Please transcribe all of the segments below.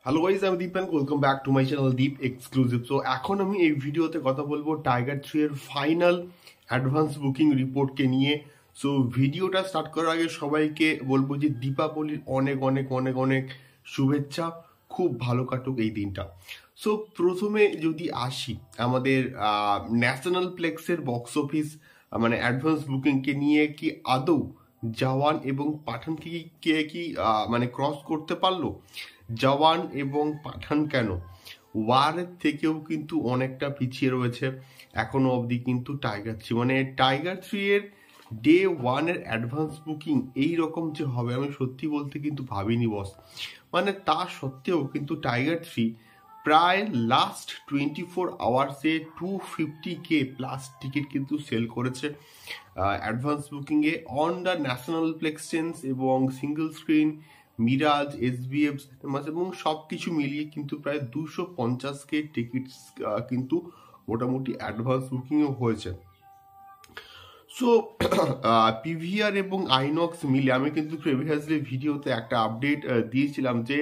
Hello guys, আমি Deep and welcome back to my channel Deep exclusive. So এখন আমি এই ভিডিওতে কথা বলবো টাইগার 3 এর ফাইনাল অ্যাডভান্স বুকিং রিপোর্টকে নিয়ে। সো ভিডিওটা স্টার্ট করার আগে সবাইকে বলবো যে দীপাবলির অনেক অনেক অনেক অনেক শুভেচ্ছা, খুব ভালো কাটুক এই দিনটা। সো প্রথমে যদি আসি আমাদের ন্যাশনাল প্লেক্সের বক্স অফিস মানে অ্যাডভান্স বুকিংকে নিয়ে, কি আদৌ জওয়ান এবং পাঠান কি মানে ক্রস করতে পারলো? জওয়ান এবং পাঠান কেন ওয়ারের থেকেও কিন্তু অনেকটা পিছিয়ে রয়েছে এখনো অবধি কিন্তু টাইগার 3, মানে টাইগার 3 এর ডে 1 এর অ্যাডভান্স বুকিং এই রকম যে হবে আমি সত্যি বলতে কিন্তু ভাবিনি বস। মানে তা সত্ত্বেও কিন্তু টাইগার 3 প্রায় লাস্ট 24 আওয়ার্সে 250K প্লাস টিকিট কিন্তু সেল করেছে অ্যাডভান্স বুকিংয়ে on the national plex change এবং সিঙ্গেল স্ক্রিন মিরাজ এসবিএফ এবং সব কিছু মিলিয়ে কিন্তু প্রায় 250K টিকিট কিন্তু মোটামুটি অ্যাডভান্স বুকিংও হয়েছে। সো পিভিআর এবং আইনক্স মিলে আমি কিন্তু প্রিভিয়াসলি ভিডিওতে একটা আপডেট দিয়েছিলাম যে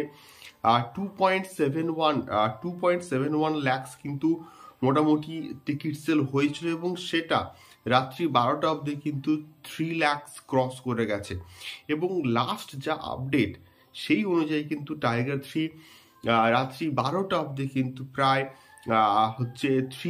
2.71 ল্যাক্স কিন্তু মোটামুটি টিকিট সেল হয়েছিল এবং সেটা রাত্রি 12টা অবধি কিন্তু 3 ল্যাক্স ক্রস করে গেছে। এবং লাস্ট যা আপডেট সেই অনুযায়ী কিন্তু টাইগার 3 রাত্রি 12টা অবধি কিন্তু প্রায় হচ্ছে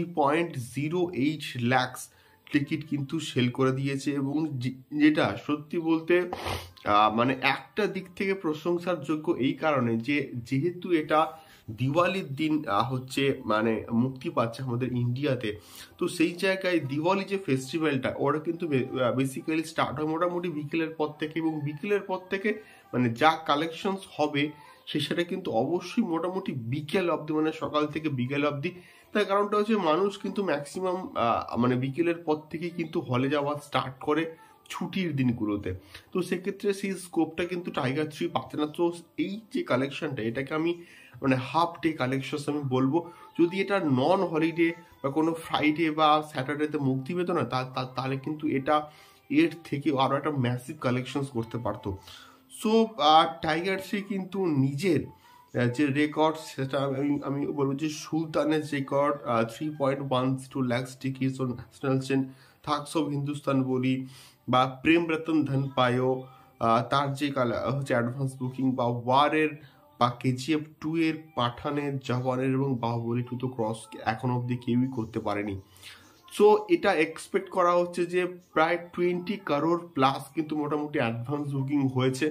3.08 ল্যাক্স টিকিট কিন্তু সেল করে দিয়েছে। এবং যেটা সত্যি বলতে মানে একটা দিক থেকে প্রশংসার যোগ্য এই কারণে যে যেহেতু এটা দিওয়ালির দিন হচ্ছে মানে মুক্তি পাচ্ছে আমাদের ইন্ডিয়াতে, তো সেই জায়গায় দিওয়ালি যে ফেস্টিভ্যালটা ওরা কিন্তু বেসিক্যালি স্টার্ট হয় মোটামুটি বিকেলের পর থেকে, এবং বিকেলের পর থেকে মানে যা কালেকশনস হবে সেটা কিন্তু অবশ্যই মোটামুটি বিকেল অবধি, মানে সকাল থেকে বিকেল অবধি। তার কারণটা হচ্ছে মানুষ কিন্তু ম্যাক্সিমাম মানে বিকেলের পর থেকে কিন্তু হলে যাওয়া স্টার্ট করে ছুটির দিনগুলোতে। তো সেক্ষেত্রে সেই স্কোপটা কিন্তু টাইগার 3 পাচ্ছে না। তো এই যে কালেকশনটা এটাকে আমি মানে হাফ ডে কালেকশন আমি বলবো। যদি এটা নন হলিডে বা কোনো ফ্রাইডে বা স্যাটারডেতে মুক্তি পেত না তাহলে কিন্তু এটা এর থেকে আরো একটা ম্যাসিভ কালেকশন করতে পারতো। সো টাইগার 3 কিন্তু নিজের যে রেকর্ড সেটা আমি বলবো যে সুলতানের রেকর্ড 3.12 ল্যাক্স টিকিটস ও national chain thugs of Hindustan বলি বা প্রেম রতন ধন পায়ো, তার যে হচ্ছে অ্যাডভান্স বুকিং বা ওয়ারের বা কেজিএফ 2 এর, পাঠানের, জওয়ানের এবং বাহুবলী 2 তো ক্রস এখন অব্দি কেউই করতে পারেনি। সো এটা এক্সপেক্ট করা হচ্ছে যে প্রায় 20 crore প্লাস কিন্তু মোটামুটি অ্যাডভান্স বুকিং হয়েছে।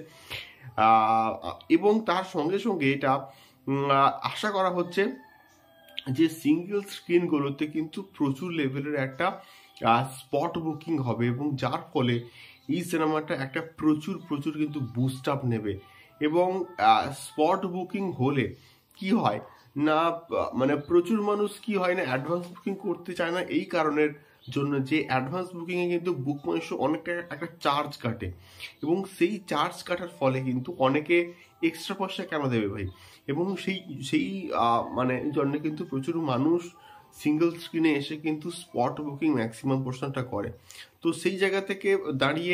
এবং তার সঙ্গে সঙ্গে এটা আশা করা হচ্ছে যে সিঙ্গেল স্ক্রিনগুলোতে কিন্তু প্রচুর লেভেলের একটা স্পট বুকিং হবে এবং যার ফলে এই সিনেমাটা একটা প্রচুর প্রচুর কিন্তু বুস্ট আপ নেবে। এবং স্পট বুকিং হলে কি হয় না, মানে প্রচুর মানুষ কি হয় না অ্যাডভান্স বুকিং করতে চায় না এই কারণের জন্য যে অ্যাডভান্স বুকিংয়ে কিন্তু বুক মাই শো অনেকটা একটা চার্জ কাটে, এবং সেই চার্জ কাটার ফলে কিন্তু অনেকে এক্সট্রা পয়সা কেন দেবে ভাই, এবং সেই মানে জন্য কিন্তু প্রচুর মানুষ সিঙ্গেল স্ক্রিনে এসে কিন্তু স্পট বুকিং ম্যাক্সিমাম পোর্শনটা করে। তো সেই জায়গা থেকে দাঁড়িয়ে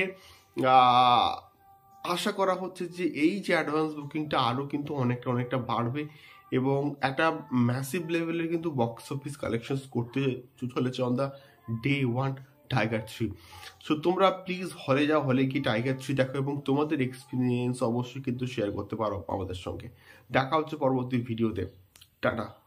আশা করা হচ্ছে যে এই যে অ্যাডভান্স বুকিংটা আরও কিন্তু অনেকটা বাড়বে এবং একটা ম্যাসিভ লেভেলের কিন্তু বক্স অফিস কালেকশন করতে চলেছে on the day 1 tiger 3। So তোমরা প্লিজ হলে যাও, হলে কি টাইগার 3 দেখো এবং তোমাদের এক্সপিরিয়েন্স অবশ্যই কিন্তু শেয়ার করতে পারো আমাদের সঙ্গে। দেখা হচ্ছে পরবর্তী ভিডিওতে। টাটা।